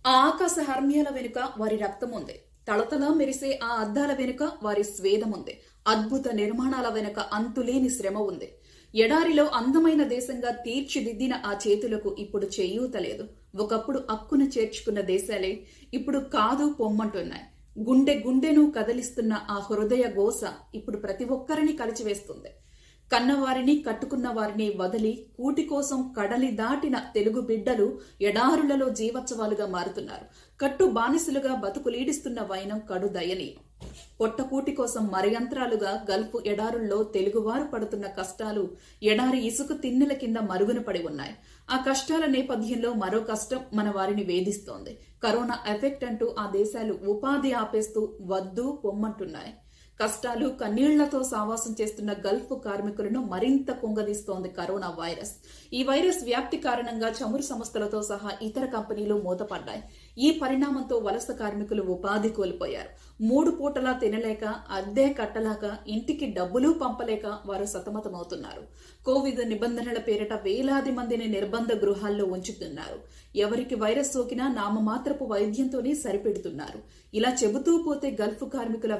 ఆ ఆకాశ హర్మ్యాల వెనుక వారి రక్తం ఉంది. తళతళ మెరిసే ఆ అద్దాల వెనుక వారి స్వేదం ఉంది. అద్భుత నిర్మాణాల వెనుక అంతులేని శ్రమ ఉంది. ఎడారిలో అందమైన దేశంగా తీర్చిదిద్దిన ఆ చేతులకు ఇప్పుడు చేయూత లేదు. ఒకప్పుడు అక్కున చేర్చుకున్న దేశాలే ఇప్పుడు కాదు పొమ్మంటున్నాయి. గుండె గుండెను కదిలిస్తున్న ఆ హృదయ గోస ఇప్పుడు ప్రతి ఒక్కరిని కలిచివేస్తుంది. కన్నవారిని కట్టుకున్న వారిని వదిలి కూటి కోసం కడలి దాటిన తెలుగు బిడ్డలు ఎడారులలో జీవోత్సవాలుగా మారుతున్నారు. కట్టు బానిసలుగా బతుకులీడిస్తున్న వైనం కడు దయనీయం. పొట్టకూటి కోసం మరయంత్రాలుగా గల్ఫ్ ఎడారుల్లో తెలుగువారు పడుతున్న కష్టాలు ఎడారి ఇసుక తిన్నెల కింద మరుగున పడి ఉన్నాయి. ఆ కష్టాల నేపథ్యంలో మరో కష్టం మన వారిని వేధిస్తోంది. కరోనా ఎఫెక్ట్ అంటూ ఆ దేశాలు ఉపాధి ఆపేస్తూ వద్దు పొమ్మంటున్నాయి. కష్టాలు కన్నీళ్లతో సావాసం చేస్తున్న గల్ఫ్ కార్మికులను మరింత కుంగదీస్తోంది కరోనా వైరస్. ఈ వైరస్ వ్యాప్తి కారణంగా చమురు సంస్థలతో సహా ఇతర కంపెనీలు మూతపడ్డాయి. ఈ పరిణామంతో వలస కార్మికులు ఉపాధి కోల్పోయారు. 3 పూటలా తినలేక, అద్దె కట్టలేక, ఇంటికి డబ్బులు పంపలేక వారు సతమతమవుతున్నారు. కోవిడ్ నిబంధనల పేరిట వేలాది మందిని నిర్బంధ గృహాల్లో ఉంచుతున్నారు. ఎవరికి వైరస్ సోకినా నామమాత్రపు వైద్యంతోనే సరిపెడుతున్నారు. ఇలా చెబుతూ పోతే గల్ఫ్ కార్మికుల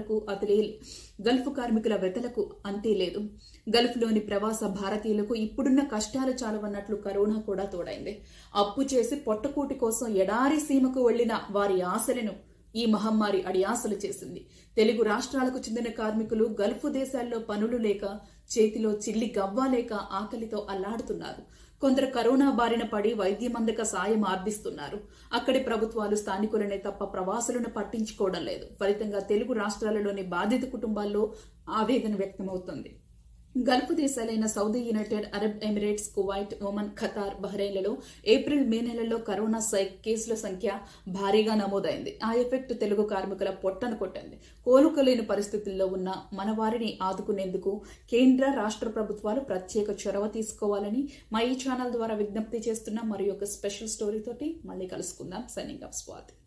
వెతలకు అంతే లేదు. గల్ఫ్లోని ప్రవాస భారతీయులకు ఇప్పుడున్న కష్టాలు చాలవన్నట్లు కరోనా కూడా తోడైంది. అప్పు చేసి పొట్టకూటి కోసం ఎడారి సీమకు వెళ్లిన వారి ఆశలను ఈ మహమ్మారి అడియాసలు చేసింది. తెలుగు రాష్ట్రాలకు చెందిన కార్మికులు గల్ఫ్ దేశాల్లో పనులు లేక, చేతిలో చిల్లి గవ్వ లేక ఆకలితో అల్లాడుతున్నారు. కొందరు కరోనా బారిన పడి వైద్యమందక సాయం ఆర్దిస్తున్నారు. అక్కడి ప్రభుత్వాలు స్థానికులనే తప్ప ప్రవాసులను పట్టించుకోవడం లేదు. ఫలితంగా తెలుగు రాష్ట్రాలలోని బాధిత కుటుంబాల్లో ఆవేదన వ్యక్తమవుతుంది. గల్ఫ్ దేశాలైన Saudi, United Arab Emirates, Kuwait, Oman, Qatar, బహ్రెయిన్లలో ఏప్రిల్, మే నెలల్లో కరోనా కేసుల సంఖ్య భారీగా నమోదైంది. ఆ ఎఫెక్ట్ తెలుగు కార్మికుల పొట్టను కొట్టింది. కోలుకోలేని పరిస్థితుల్లో ఉన్న మన వారిని ఆదుకునేందుకు కేంద్ర, రాష్ట్ర ప్రభుత్వాలు ప్రత్యేక చొరవ తీసుకోవాలని మా ఈ ఛానల్ ద్వారా విజ్ఞప్తి చేస్తున్నాం. మరియు ఒక స్పెషల్ స్టోరీ తోటి మళ్ళీ కలుసుకుందాం. Signing off Swathi.